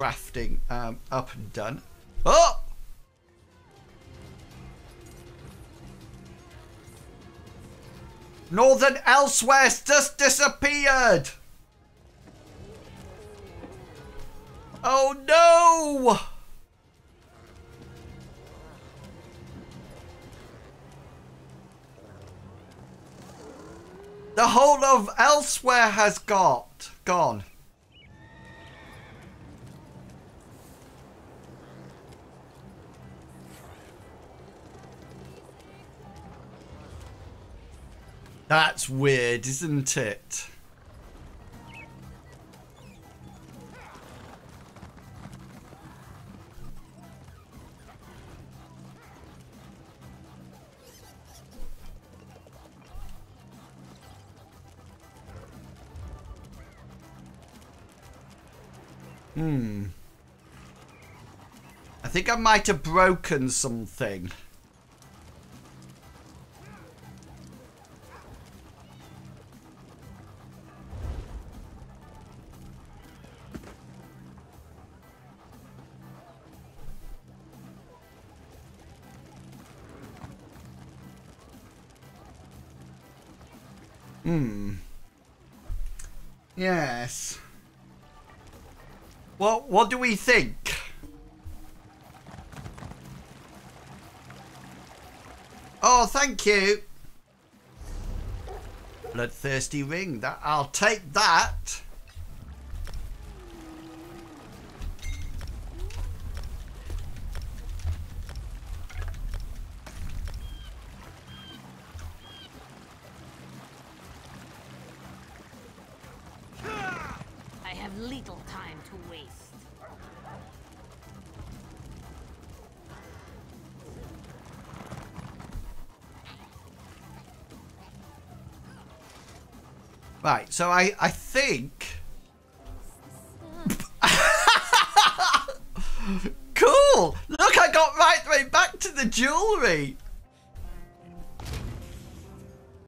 crafting up and done. Oh! Northern Eslweyr just disappeared! Oh no! The whole of Eslweyr has gone. That's weird, isn't it? I think I might have broken something. Yes. What do we think? Oh, thank you. Bloodthirsty ring. That I'll take that. I have little time to waste. Right, so I think... Cool! Look, I got right back to the jewellery!